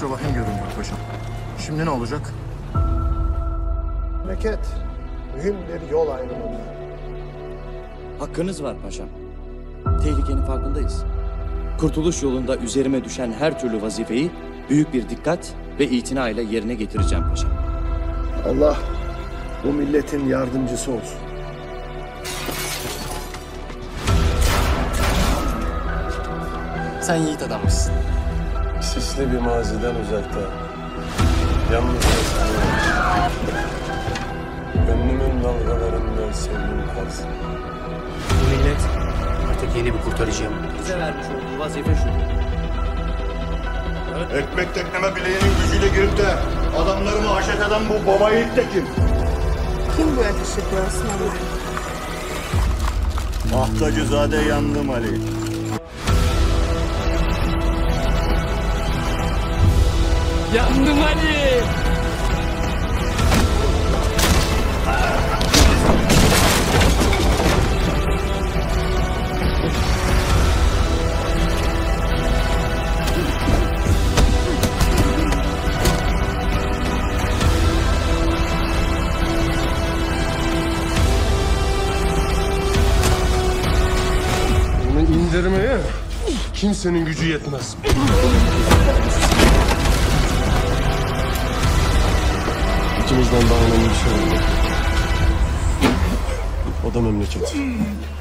oldukça vahim görünüyor paşam. Şimdi ne olacak? Memleket mühim bir yol ayrımında. Hakkınız var paşam. Tehlikenin farkındayız. Kurtuluş yolunda üzerime düşen her türlü vazifeyi büyük bir dikkat ve itina ile yerine getireceğim paşam. Allah bu milletin yardımcısı olsun. Sen yiğit adammışsın. Sisli bir maziden uzakta. Yalnız yaşanıyor. Gönlümün dalgalarında sevgim kalsın. Bu millet artık yeni bir kurtarıcıya muhtaç. Bize vermiş olduğu vazife şu. Ekmek tekneme bileğinin gücüyle girip de adamlarımı haşet eden bu baba yiğit de kim? Kim bu ateş ediyor Osmanlı? Ahtacızade yandım Ali. Yandım Ali! Bunu indirmeye kimsenin gücü yetmez. İkimizden daha önemli bir şey oldu. O da memleket.